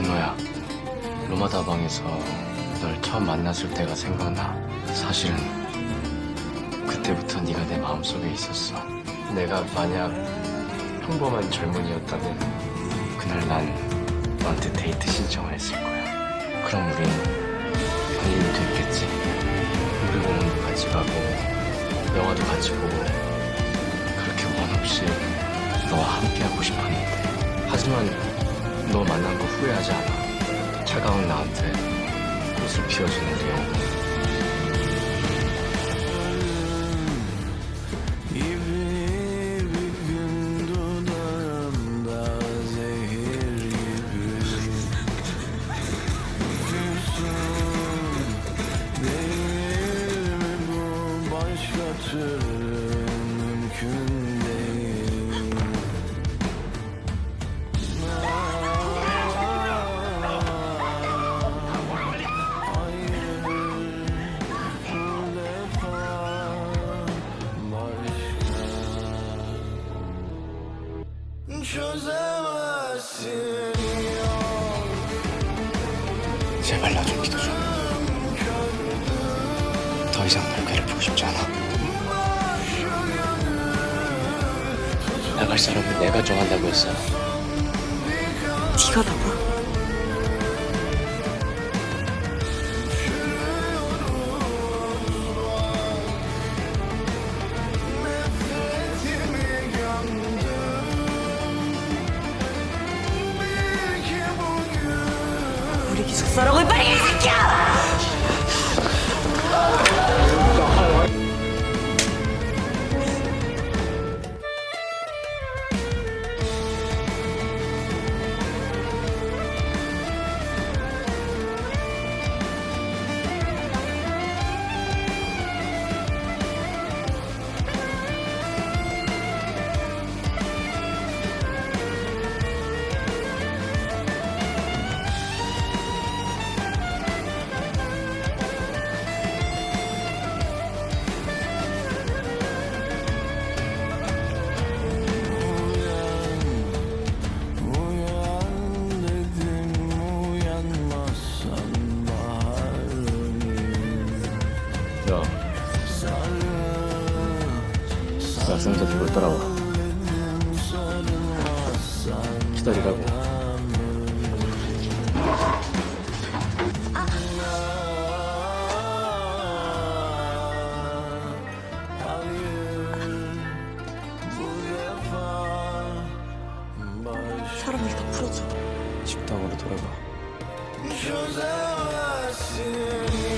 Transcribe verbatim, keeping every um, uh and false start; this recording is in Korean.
준호야, 로마다방에서 널 처음 만났을 때가 생각나. 사실은 그때부터 네가 내 마음속에 있었어. 내가 만약 평범한 젊은이였다면 그날 난 너한테 데이트 신청을 했을 거야. 그럼 우린 연인이 됐겠지. 놀이공원도 같이 가고 영화도 같이 보고 그렇게 원 없이 너와 함께하고 싶었는데, 하지만 너 만난 거 후회하지 않아. 차가운 나한테 꽃을 피워주는 우리 영웅. 제발 나 좀 믿어줘. 더 이상 널 괴롭히고 싶지 않아. 나갈 사람은 내가 정한다고 했어. 네가 나가. 우리 기숙사라고 빨리 이 새끼야! 야, 학생자 뒤로 따라와. 기다리라고. 사람을 다 풀어줘. 식당으로 돌아가.